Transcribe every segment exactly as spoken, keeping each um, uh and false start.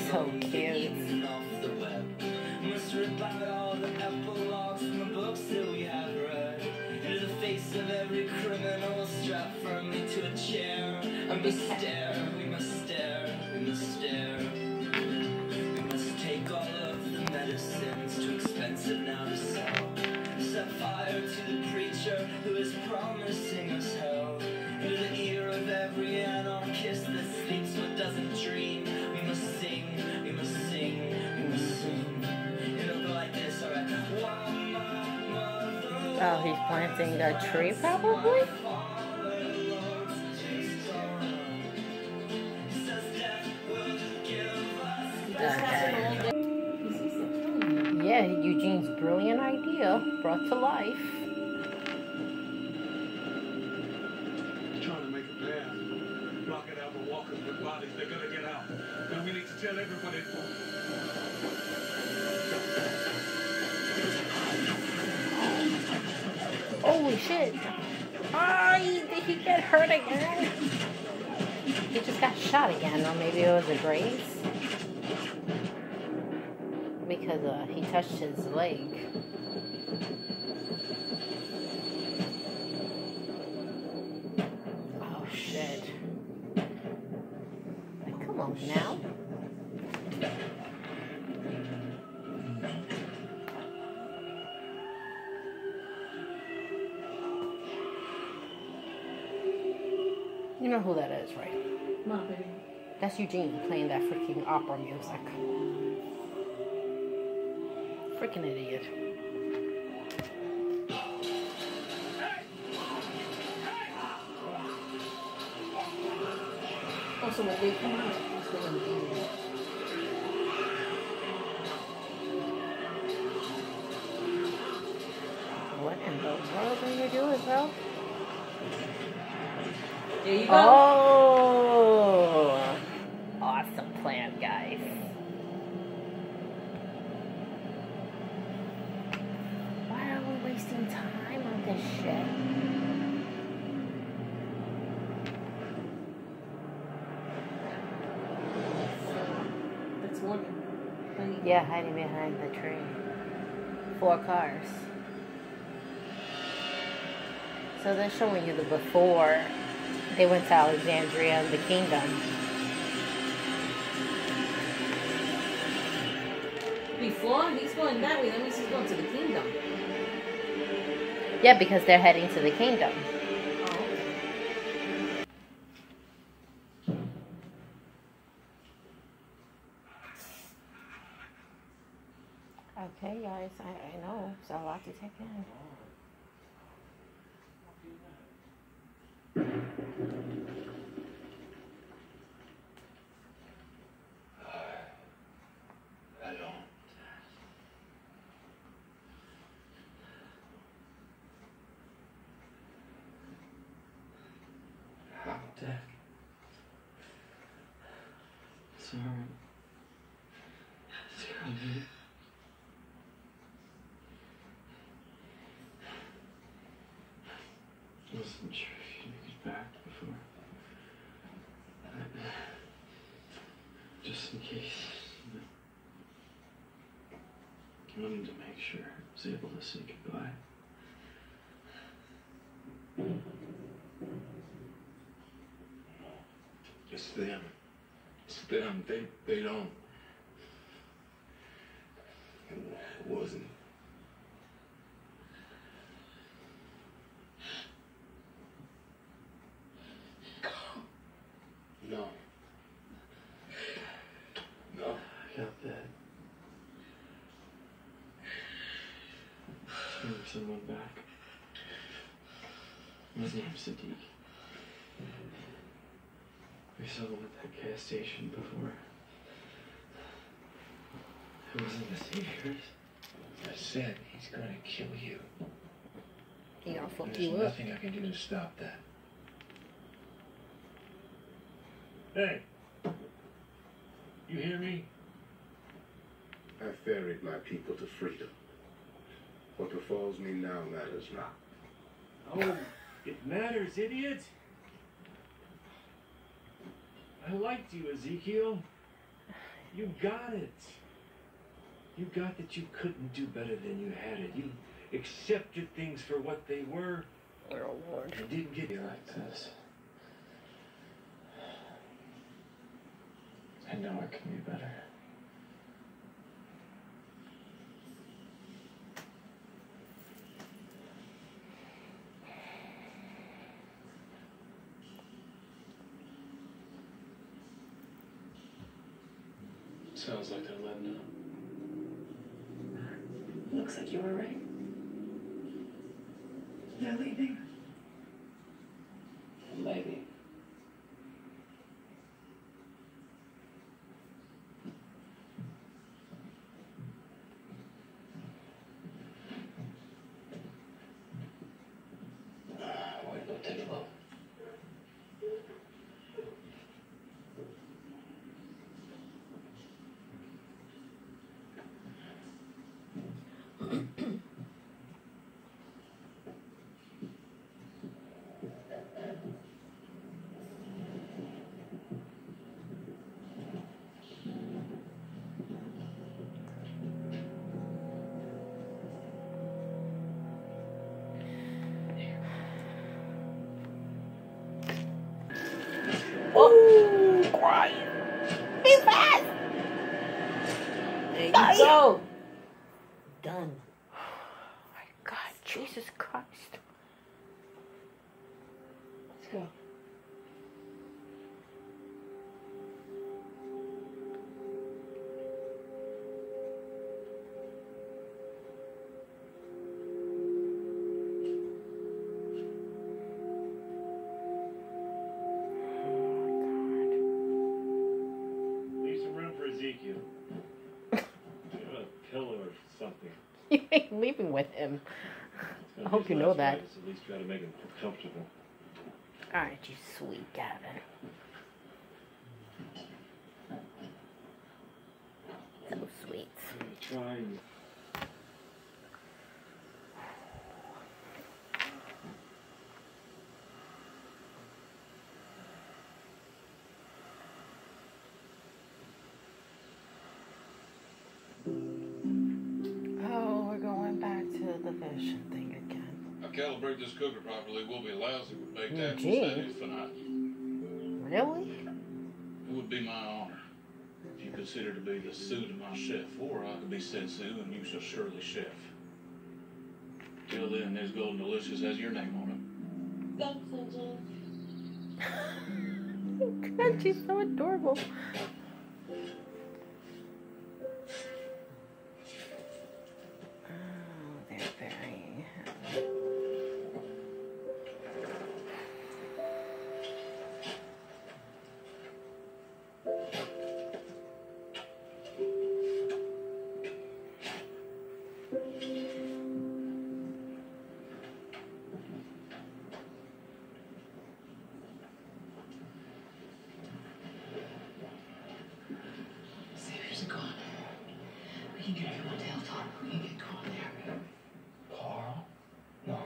so cute. Must rip out all the epilogues from the books that we have read. Into the face of every criminal strapped firmly to a chair. And we stare, we must stare, we must stare. We must take all of the medicines, too expensive now to sell. Set fire to the preacher who is promising us hell. Into the ear of every anarchist that sleeps but doesn't dream. We must sing, we must sing, we must sing. It'll go like this, alright. Oh, he's planting a tree, probably? Okay. Yeah, Eugene's brilliant idea brought to life. Trying to make a path. Block it out for walkers with bodies. They're gonna get out. And we need to tell everybody. Holy shit. Ah, he, did he get hurt again? He just got shot again, or maybe it was a graze. Because uh, he touched his leg. Oh shit. Like, come on now. You know who that is, right? No, baby. That's Eugene playing that freaking opera music. Freaking idiot. Oh, so when they come out, it's going to be. What in the world are you doing, bro? There you go. Oh! Awesome plan, guys. Why are we wasting time on this shit? That's Morgan. Hiding. Yeah, hiding behind the tree. Four cars. So they're showing you the before they went to Alexandria and the kingdom. Before he's going that way, that means he's going to the kingdom. Yeah, because they're heading to the kingdom. Okay, guys, I, I know. It's a lot to take in. Dad. Sorry. Sorry. I wasn't sure if you'd make it back before. Just in case. I wanted to make sure I was able to say goodbye. It's them. It's them. They, they don't. It wasn't. No. No. I got that. Let's bring someone back. His name's Sadiq. We saw him at that gas station before. It wasn't the Saviors. I said he's gonna kill you. He gonna fuck There's you up. nothing I can do to stop that. Hey, you hear me? I ferried my people to freedom. What befalls me now matters not. Oh, it matters, idiot. I liked you, Ezekiel. You got it. You got that you couldn't do better than you had it. You accepted things for what they were. Oh, Lord. And didn't get Be like this. I know it can be better. Sounds like they're letting up. Looks like you were right. They're leaving. Maybe. Wait, go take a look. Oh, quiet. Be fast. There you go. Done. Oh my God, Jesus Christ. Let's go. Leave some room for Ezekiel. Give him a pillow or something. You ain't leaving with him. I hope you know that. At least try to make him comfortable. Aren't you sweet, Gavin? So sweet. Try and Oh, we're going back to the fishing thing again. I calibrate this cooker properly, we'll be lousy with baked apples Gee. Saturday tonight. Really? It would be my honor if you consider to be the sous de my chef, or I could be sensu and you shall surely chef. Till then, this Golden Delicious has your name on God, she's so adorable. Oh, they're burying him. Saviors are gone. We can get everyone to Hilltop. We can get Carl there. Carl? No.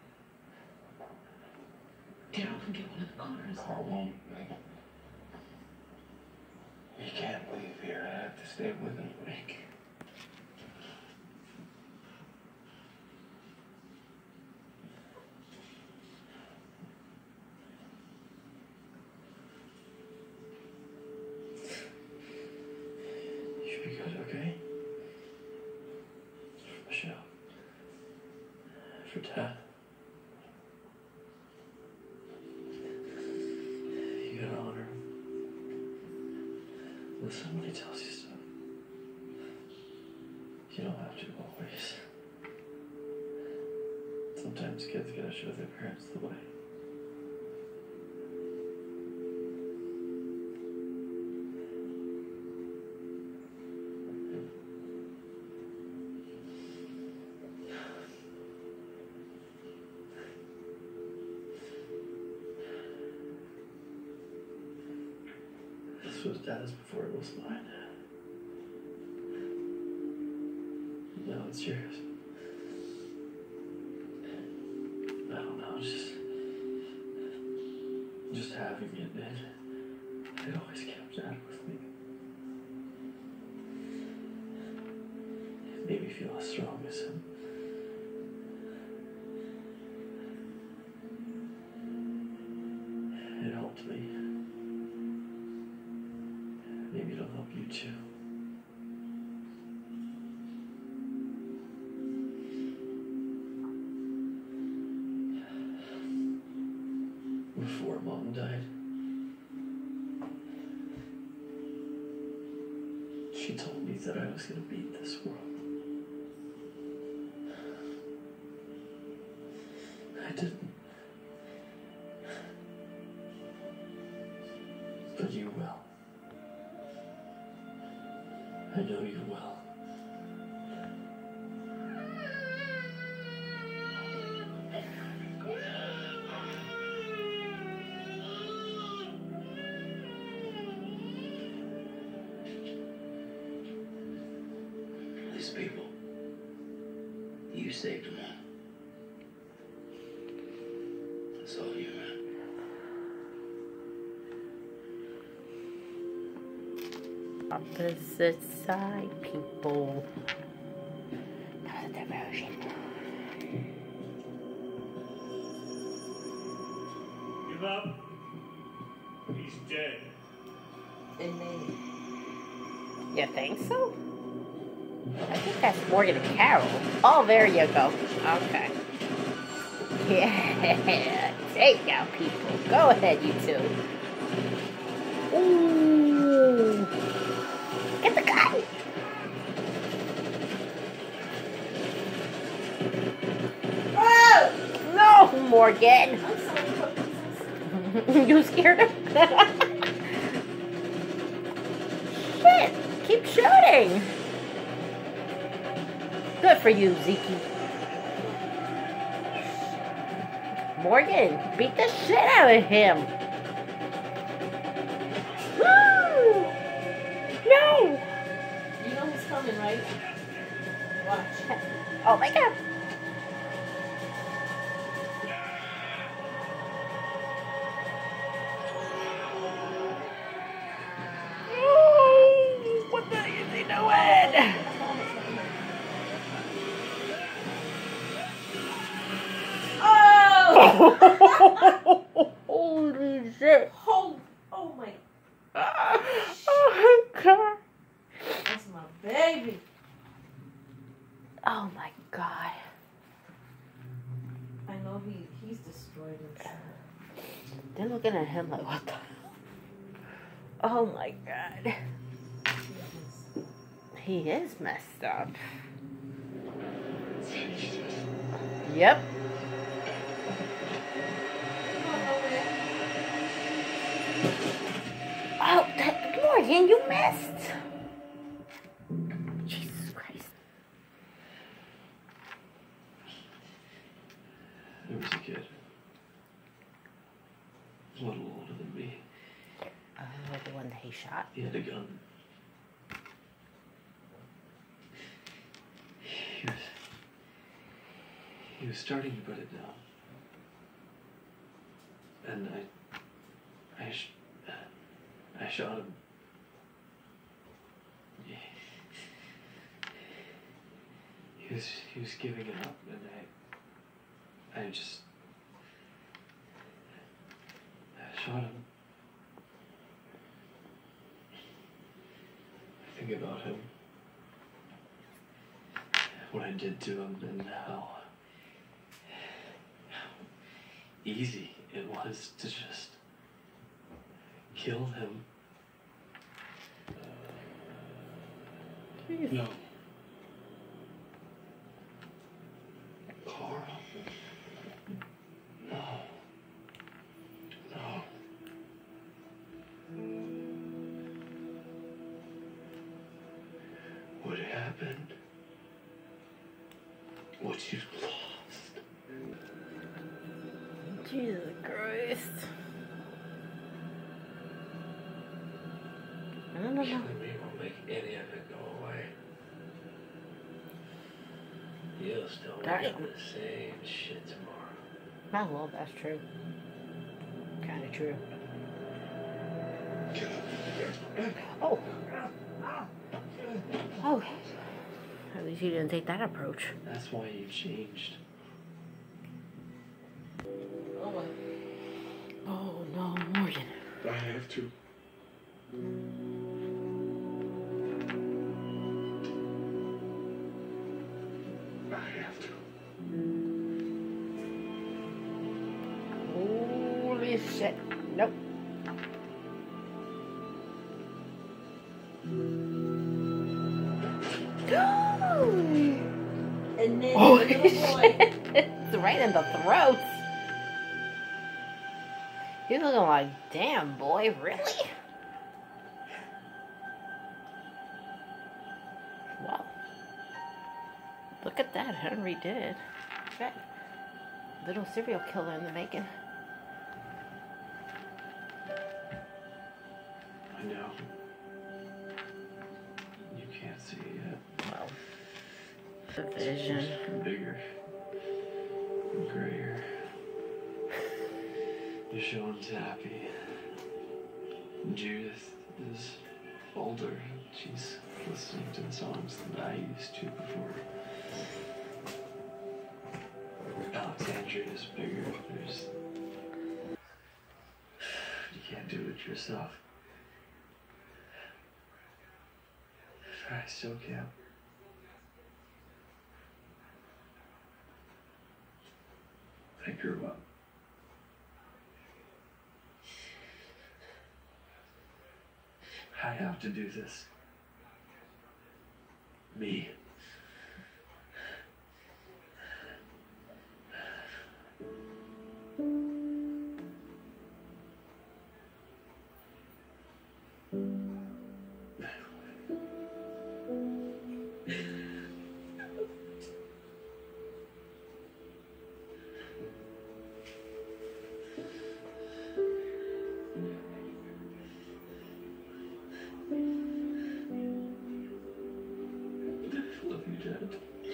Get off and get one of the cars. Carl won't. He can't leave here. I have to stay with him. Rick. You'll be good, okay? For Michelle. For Dad. You gotta honor him. Listen when he tells you stuff. You don't have to always. Sometimes kids gotta show their parents the way. This was Dad's before it was mine. Now it's yours. I don't know, just... Just having it, it, it always kept Dad with me. feel as strong as him. It helped me. Maybe it'll help you too. Before Mom died, she told me that I was going to beat this world. I didn't. But you will. I know you will. These people, you saved them all. That's all you, man. Opposite side people. Not a diversion. Give up. He's dead. Amen. You think so? I think that's Morgan and Carol. Oh, there you go. Okay. Yeah. Take out people. Go ahead, you two. Ooh. Get the guy. Oh! No, Morgan. I'm sorry. You scared him? Shit. Keep shooting. Good for you, Zeke. Morgan, beat the shit out of him. Woo! No! You know who's coming, right? Watch. Oh my god. Oh, what the hell is he doing? Holy shit. Oh, oh my. Oh my god. That's my baby. Oh my god. I know he he's destroyed himself. They're looking at him like, what the? Oh my god. He is messed up. Yep. Oh, that, Morgan, you missed. Jesus Christ. There was a kid. A little older than me. Oh, the one that he shot? He had a gun. He was... He was starting to put it down. And I... I... Sh I shot him. He was... He was giving it up, and I... I just... I shot him. I think about him. What I did to him and how... how easy it was to just... kill him. No. Carl. No. No. What happened? What you lost? Jesus Christ. I don't know. Killing me won't make any of it go away. You'll still wake Right. up the same shit tomorrow. Oh, well, that's true. Kind of true. Oh. Oh. At least you didn't take that approach. That's why you changed. Oh my. Oh no, Morgan. I have to. I have to. Holy shit. Nope. And then Holy the little boy. shit. It's right in the throat. He's looking like, damn boy, really? Wow. Look at that, Henry did it. That little serial killer in the making. I know. You can't see it yet. Wow. The vision. It's bigger. And grayer. Michonne's happy. Judith is older. She's listening to the songs that I used to before. Alexandria is bigger. There's... You can't do it yourself. I still can't. I grew up. I have to do this. Me. Love you, Dad.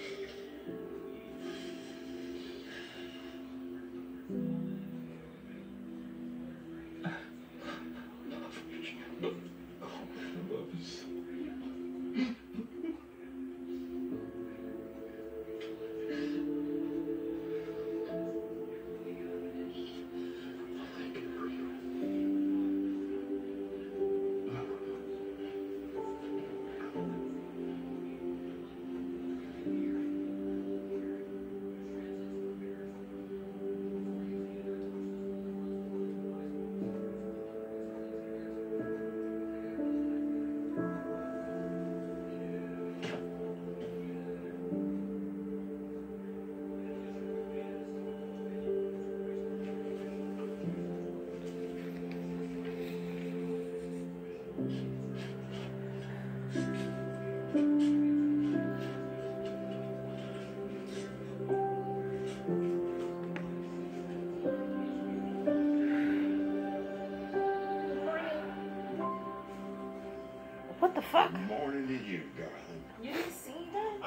What the fuck? Morning to you, darling. You didn't see that?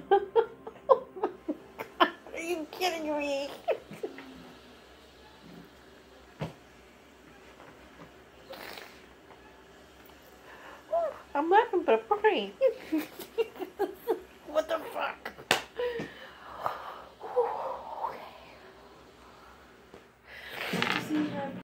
Are you kidding me? I'm laughing, but I'm crying. What the fuck? Did you see that?